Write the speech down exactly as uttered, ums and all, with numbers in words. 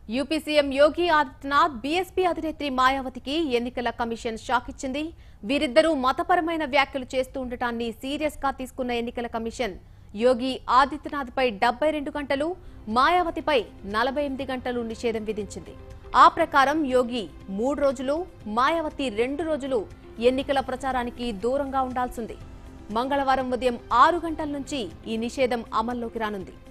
UP CM Yogi Adityanath BSP అధినేత్రి మాయావతికి ఎన్నికల కమిషన్ షాక్ ఇచ్చింది. వీరిద్దరూ మతపరమైన వ్యాఖ్యలు చేస్తూ ఉండటాన్ని సీరియస్ గా తీసుకున్న ఎన్నికల కమిషన్ యోగి ఆదిత్యనాథ్ పై డెబ్బై రెండు గంటలు, మాయావతిపై నలభై ఎనిమిది గంటలు నిషేధం విధించింది. ఆ ప్రకారం యోగి మూడు రోజులు, మాయావతి రెండు రోజులు ఎన్నికల ప్రచారానికి దూరంగా ఉండాల్సింది. మంగళవారం ఉదయం ఆరు గంటల నుంచి ఈ నిషేధం అమల్లోకి రానుంది.